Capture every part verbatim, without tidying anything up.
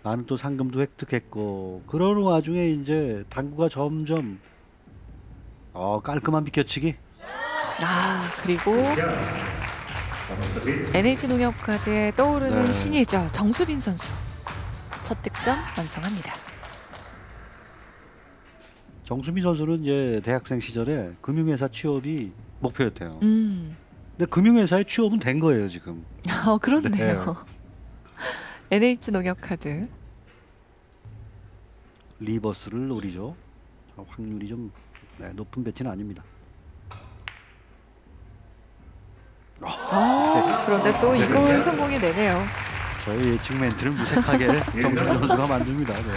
많은 또 상금도 획득했고 그러는 와중에 이제 당구가 점점 어, 깔끔한 비껴치기. 아 그리고 엔에이치농협카드에 떠오르는 네. 신이죠. 정수빈 선수 첫 득점 완성합니다. 정수빈 선수는 이제 대학생 시절에 금융회사 취업이 목표였대요. 음. 근데 금융회사에 취업은 된 거예요 지금. 어 그렇네요. 엔에이치농협카드 리버스를 노리죠. 확률이 좀 네, 높은 배치는 아닙니다. 어, 그런데 또 이걸 성공해내네요. 저희 예측 멘트를 무색하게 정수빈 선수가 만듭니다. 네.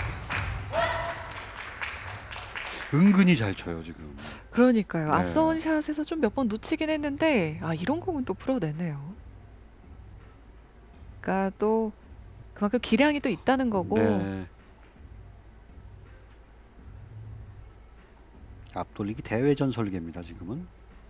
은근히 잘 쳐요 지금. 그러니까요. 네. 앞선 샷에서 좀 몇 번 놓치긴 했는데 아 이런 공은 또 풀어내네요. 그러니까 또 그만큼 기량이 또 있다는 거고. 네. 앞돌리기 대회전 설계입니다 지금은.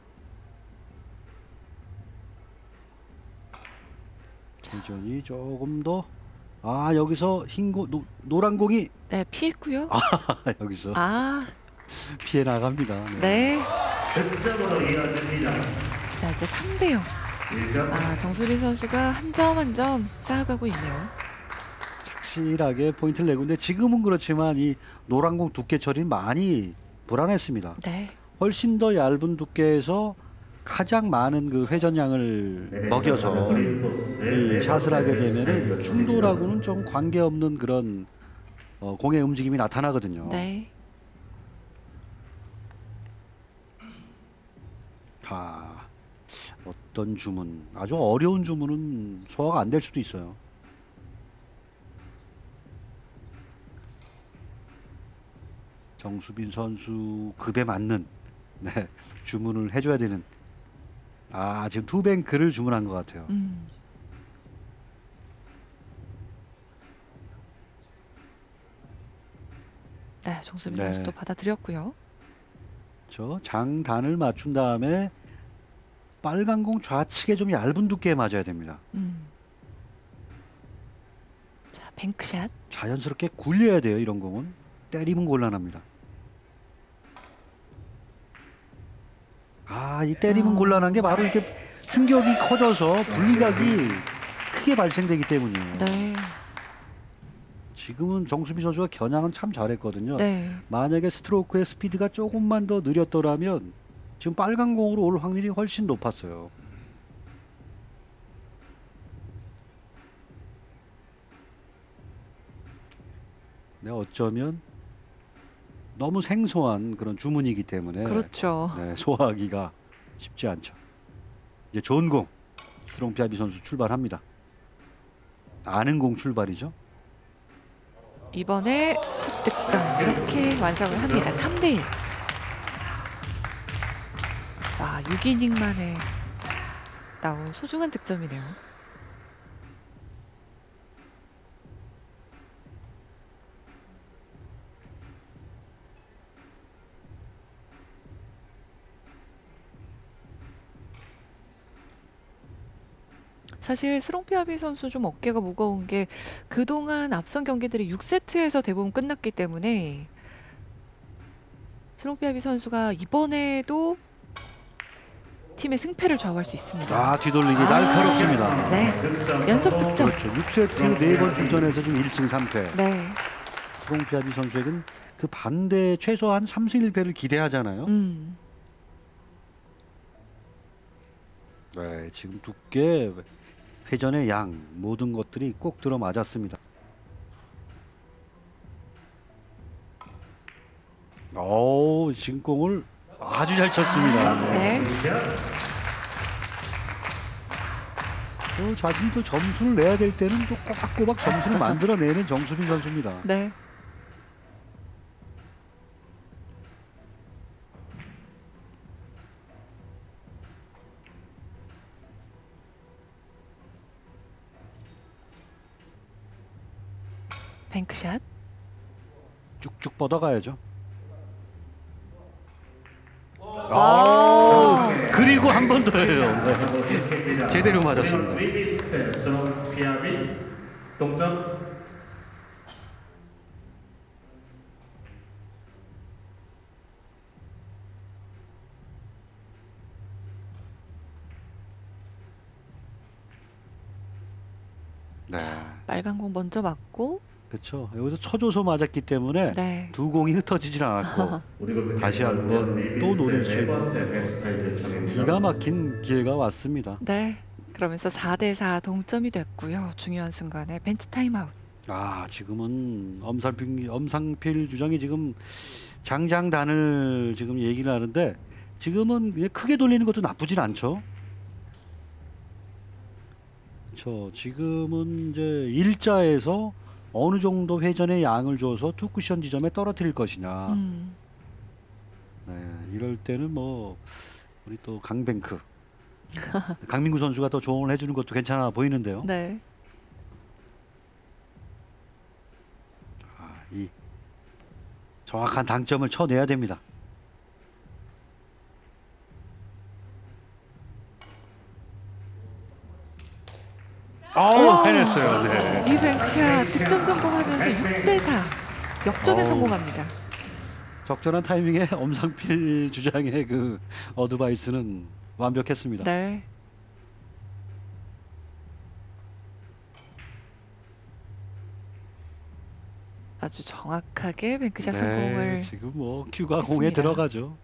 회전이 조금 더. 아 여기서 흰고 노란 공이 네 피했고요. 아 여기서 아 피해 나갑니다. 네. 네. 득점으로 이어집니다. 자 이제 삼 대 영. 아 정수빈 선수가 한 점 한 점 쌓아가고 있네요. 착실하게 포인트를 내고 있는데 지금은 그렇지만 이 노란 공 두께 처리는 많이 불안했습니다. 네. 훨씬 더 얇은 두께에서 가장 많은 그 회전량을 먹여서 이 샷을 하게 되면은 충돌하고는 좀 관계없는 그런 어, 공의 움직임이 나타나거든요. 네. 아, 어떤 주문, 아주 어려운 주문은 소화가 안 될 수도 있어요. 정수빈 선수 급에 맞는 네, 주문을 해줘야 되는. 아 지금 투뱅크를 주문한 것 같아요. 음. 네, 정수빈 네. 선수도 받아들였고요. 저 장단을 맞춘 다음에 빨간 공 좌측에 좀 얇은 두께에 맞아야 됩니다. 음. 자, 뱅크샷. 자연스럽게 굴려야 돼요. 이런 공은 때리면 곤란합니다. 아, 이 때리면 아. 곤란한 게 바로 이렇게 충격이 커져서 분리각이 크게 발생되기 때문이에요. 네. 지금은 정수빈 선수가 겨냥은 참 잘했거든요. 네. 만약에 스트로크의 스피드가 조금만 더 느렸더라면 지금 빨간 공으로 올 확률이 훨씬 높았어요. 네, 어쩌면 너무 생소한 그런 주문이기 때문에 그렇죠. 네, 소화하기가 쉽지 않죠. 이제 좋은 공 스롱피아비 선수 출발합니다. 아는 공 출발이죠. 이번에 첫 득점 이렇게 완성을 합니다. 삼 대 일. 아, 육 이닝 만에 나온 소중한 득점이네요. 사실 스롱피아비 선수 좀 어깨가 무거운 게 그동안 앞선 경기들이 육 세트에서 대부분 끝났기 때문에 스롱피아비 선수가 이번에도 팀의 승패를 좌우할 수 있습니다. 아, 뒤돌리기 아, 날카롭습니다. 네, 연속 득점. 그렇죠. 육 세트 네 번 출전해서 지금 일 승 삼 패. 네, 스롱피아비 선수에겐 그 반대 최소한 삼 승 일 패를 기대하잖아요. 음, 네, 지금 두께, 회전의 양 모든 것들이 꼭 들어맞았습니다. 오, 지금 공을 아주 잘 쳤습니다. 네, 또 자신도 점수를 내야 될 때는 또 꼬박꼬박 점수를 만들어내는 정수빈 선수입니다. 네. 뱅크샷. 쭉쭉 뻗어가야죠. 아, 그리고 한 번 더예요. 네. 제대로 맞았습니다. 리비스 스롱피아비 동점. 빨간 공 먼저 맞고 그렇죠. 여기서 쳐줘서 맞았기 때문에 네. 두 공이 흩어지질 않았고 다시 한번 또 노릴 수 네 있는 번째 백스타일 요청입니다. 기가 막힌 기회가 왔습니다. 네. 그러면서 사 대 사 동점이 됐고요. 중요한 순간에 벤치 타임아웃. 아 지금은 엄상필, 엄상필 주장이 지금 장장단을 지금 얘기를 하는데 지금은 그냥 크게 돌리는 것도 나쁘진 않죠. 그렇죠. 지금은 이제 일자에서 어느 정도 회전의 양을 줘서 투 쿠션 지점에 떨어뜨릴 것이냐. 음. 네, 이럴 때는 뭐 우리 또 강뱅크 강민구 선수가 더 조언을 해주는 것도 괜찮아 보이는데요. 네. 아, 이 정확한 당점을 쳐내야 됩니다. 아우 해냈어요. 네. 이 뱅크샷 득점 성공하면서 육 대 사 역전에 어우. 성공합니다. 적절한 타이밍에 엄상필 주장의 그 어드바이스는 완벽했습니다. 네. 아주 정확하게 뱅크샷 네, 성공을. 지금 뭐 큐가 공에 했습니다. 들어가죠.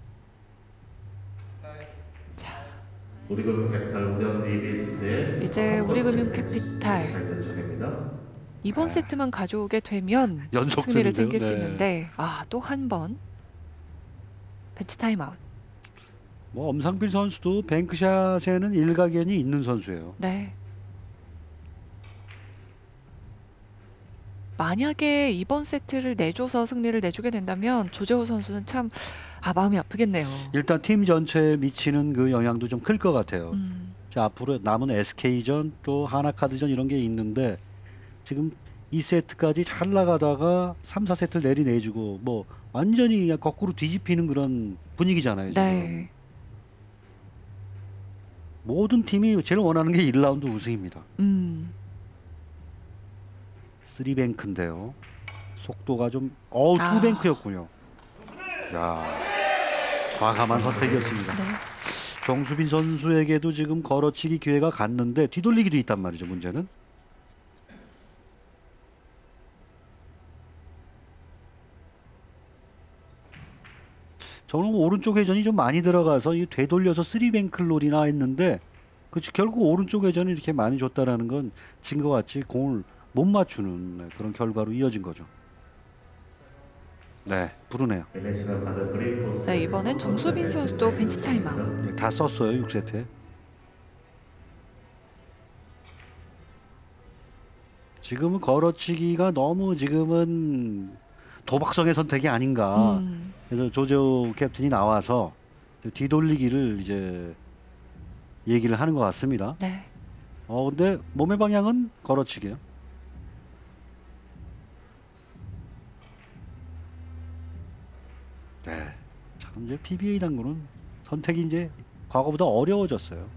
자, 우리금융 캐피탈 우량 데이비스의 이제 다섯 우리금융 번째 캐피탈 백스타일 요청입니다. 이번 세트만 가져오게 되면 연속 승리를 승인데요. 챙길 수 네. 있는데 아, 또 한 번 벤치 타임아웃. 뭐 엄상필 선수도 뱅크샷에는 일가견이 있는 선수예요. 네. 만약에 이번 세트를 내줘서 승리를 내주게 된다면 조재호 선수는 참 아, 마음이 아프겠네요. 일단 팀 전체에 미치는 그 영향도 좀 클 것 같아요. 음, 자, 앞으로 남은 에스케이전 또 하나카드전 이런 게 있는데 지금 이 세트까지 잘 나가다가 삼, 사 세트를 내리내주고 뭐 완전히 그냥 거꾸로 뒤집히는 그런 분위기잖아요. 지금. 네. 모든 팀이 제일 원하는 게 일 라운드 우승입니다. 음, 쓰리뱅크인데요. 속도가 좀 어우 아. 투뱅크였군요. 야, 과감한 선택이었습니다. 네. 정수빈 선수에게도 지금 걸어치기 기회가 갔는데 뒤돌리기도 있단 말이죠. 문제는. 저는 오른쪽 회전이 좀 많이 들어가서 이 되돌려서 쓰리뱅크 롤이나 했는데 그 결국 오른쪽 회전이 이렇게 많이 줬다라는 건 진것 같이 공을 못 맞추는 그런 결과로 이어진 거죠. 네, 부르네요. 엘에이치가 가드 그린 코스. 네, 이번엔 정수빈 선수도 벤치 타임아웃. 네, 다 썼어요. 육 세트에. 지금은 걸어치기가 너무 지금은 도박성의 선택이 아닌가. 음, 그래서 조재호 캡틴이 나와서 뒤돌리기를 이제 얘기를 하는 것 같습니다. 네. 어 근데 몸의 방향은 걸어치기예요. 네. 참 이제 피비에이 당구는 선택이 이제 과거보다 어려워졌어요.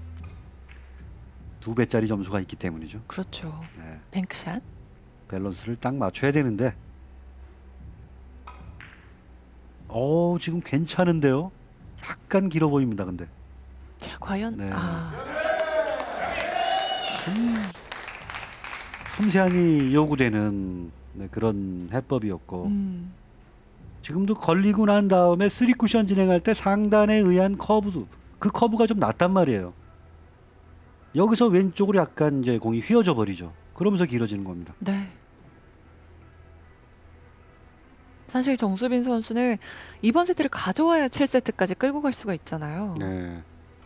두 배짜리 점수가 있기 때문이죠. 그렇죠. 네. 뱅크샷. 밸런스를 딱 맞춰야 되는데. 어 지금 괜찮은데요. 약간 길어 보입니다. 근데 자, 과연 네. 아, 참 섬세함이 요구되는 네, 그런 해법이었고 음, 지금도 걸리고 난 다음에 쓰리 쿠션 진행할 때 상단에 의한 커브 그 커브가 좀 낮단 말이에요. 여기서 왼쪽으로 약간 이제 공이 휘어져 버리죠. 그러면서 길어지는 겁니다. 네. 사실 정수빈 선수는 이번 세트를 가져와야 칠 세트까지 끌고 갈 수가 있잖아요. 네.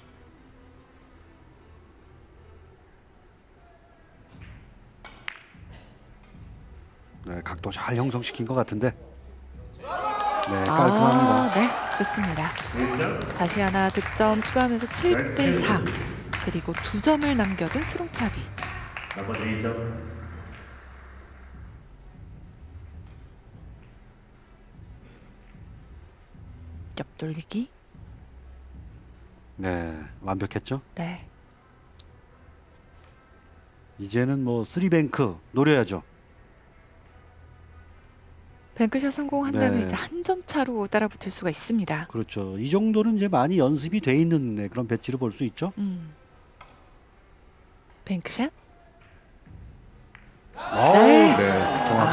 네, 각도 잘 형성시킨 것 같은데. 네, 깔끔합니다. 아, 네, 좋습니다. 일 점. 다시 하나 득점 추가하면서 칠 대 사. 그리고 두 점을 남겨둔 스롱피아비. 나머지 이 점. 옆돌리기. 네, 완벽했죠. 네. 이제는 뭐 쓰리뱅크 노려야죠. 뱅크샷 성공한다면 네. 이제 한 점 차로 따라붙을 수가 있습니다. 그렇죠. 이 정도는 이제 많이 연습이 돼 있는 네, 그런 배치로 볼 수 있죠. 음. 뱅크샷.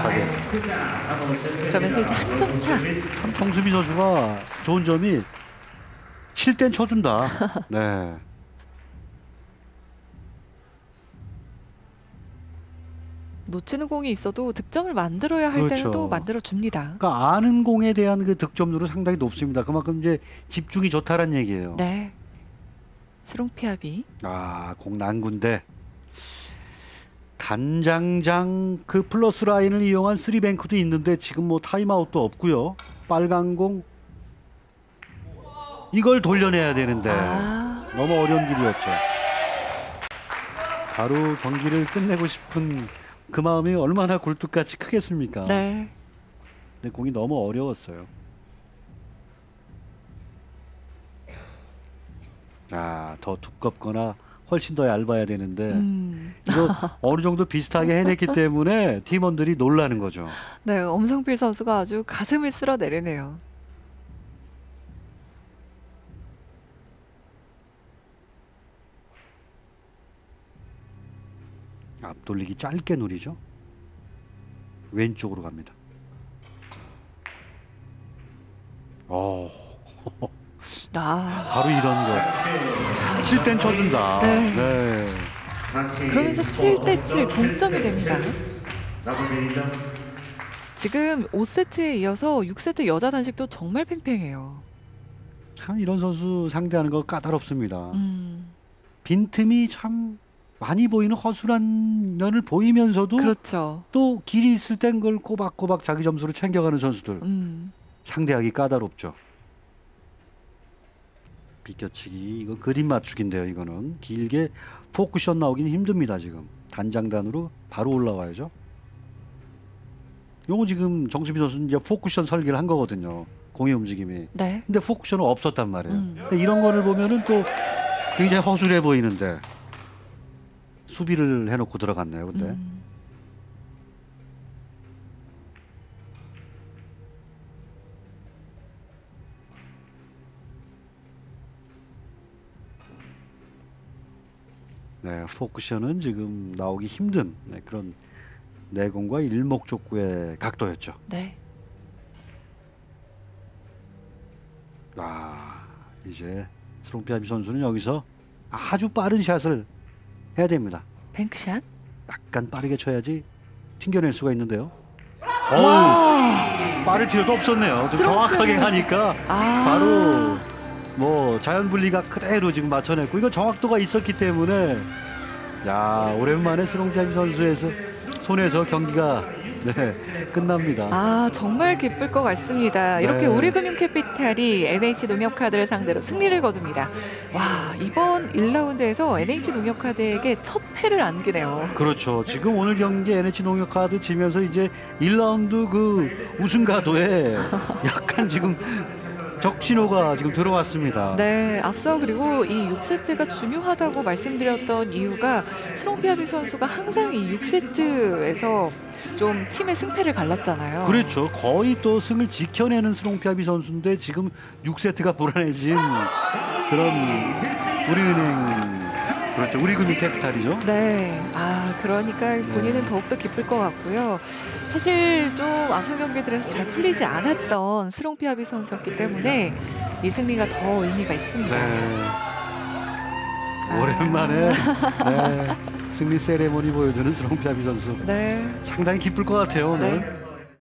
정확하게. 그러면서 이제 한 점 차. 참 정수빈 선수가 좋은 점이 칠 땐 쳐준다. 네. 놓치는 공이 있어도 득점을 만들어야 할 그렇죠. 때는 또 만들어 줍니다. 그러니까 아는 공에 대한 그 득점률은 상당히 높습니다. 그만큼 이제 집중이 좋다란 얘기예요. 네. 스롱피아비. 아, 공 난군데 단장장 그 플러스 라인을 이용한 쓰리뱅크도 있는데 지금 뭐 타임아웃도 없고요. 빨간 공 이걸 돌려내야 되는데 아. 너무 어려운 길이었죠. 바로 경기를 끝내고 싶은 그 마음이 얼마나 굴뚝같이 크겠습니까? 네. 근데 공이 너무 어려웠어요. 아, 더 두껍거나 훨씬 더 얇아야 되는데 음. 이거 어느 정도 비슷하게 해냈기 때문에 팀원들이 놀라는 거죠. 네, 엄성필 선수가 아주 가슴을 쓸어내리네요. 앞돌리기 짧게 누리죠. 왼쪽으로 갑니다. 어, 아. 바로 이런 거. 칠 땐 쳐준다. 네. 네. 그러면서 칠 대 칠 동점이 됩니다. 나머지 이 점. 지금 오 세트에 이어서 육 세트 여자 단식도 정말 팽팽해요. 참 이런 선수 상대하는 거 까다롭습니다. 음. 빈틈이 참 많이 보이는 허술한 면을 보이면서도 그렇죠. 또 길이 있을 땐 그걸 꼬박꼬박 자기 점수를 챙겨가는 선수들. 음. 상대하기 까다롭죠. 비껴치기 이거 그림 맞추기인데요. 이거는 길게 포쿠션 나오긴 힘듭니다. 지금 단장단으로 바로 올라와야죠. 요거 지금 정수빈 선수는 이제 포쿠션 설계를 한 거거든요. 공의 움직임이. 네. 근데 포쿠션은 없었단 말이에요. 음. 근데 이런 거를 보면은 또 굉장히 허술해 보이는데 수비를 해놓고 들어갔네요. 근데 음. 네, 포쿠션은 지금 나오기 힘든 네, 그런 내공과 일목적구의 각도였죠. 네. 아, 이제 스롱피아비 선수는 여기서 아주 빠른 샷을 해야 됩니다. 뱅크샷. 약간 빠르게 쳐야지 튕겨낼 수가 있는데요. 어우, 빠를 필요도 없었네요. 좀 정확하게 하니까 아. 바로 뭐 자연 분리가 그대로 지금 맞춰냈고 이거 정확도가 있었기 때문에 야 오랜만에 스롱피아비 선수에서 손에서 경기가 네, 끝납니다. 아, 정말 기쁠 것 같습니다. 이렇게 네. 우리금융캐피탈이 엔에이치농협카드를 상대로 승리를 거둡니다. 와, 이번 일 라운드에서 엔에이치농협카드에게 첫 패를 안기네요. 그렇죠. 지금 오늘 경기 엔에이치농협카드 지면서 이제 일 라운드 그 우승 가도에 약간 지금 적신호가 지금 들어왔습니다. 네, 앞서 그리고 이 육 세트가 중요하다고 말씀드렸던 이유가 스롱피아비 선수가 항상 이 육 세트에서 좀 팀의 승패를 갈랐잖아요. 그렇죠. 거의 또 승을 지켜내는 스롱피아비 선수인데 지금 육 세트가 불안해진 그런 우리은행 그렇죠. 우리금융캐피탈이죠. 네, 아 그러니까 본인은 네. 더욱더 기쁠 것 같고요. 사실 좀 앞선 경기들에서 잘 풀리지 않았던 스롱피아비 선수였기 때문에 이 승리가 더 의미가 있습니다. 네. 아. 오랜만에 네. 승리 세레모니 보여주는 스롱피아비 선수. 네. 상당히 기쁠 것 같아요 오늘. 네.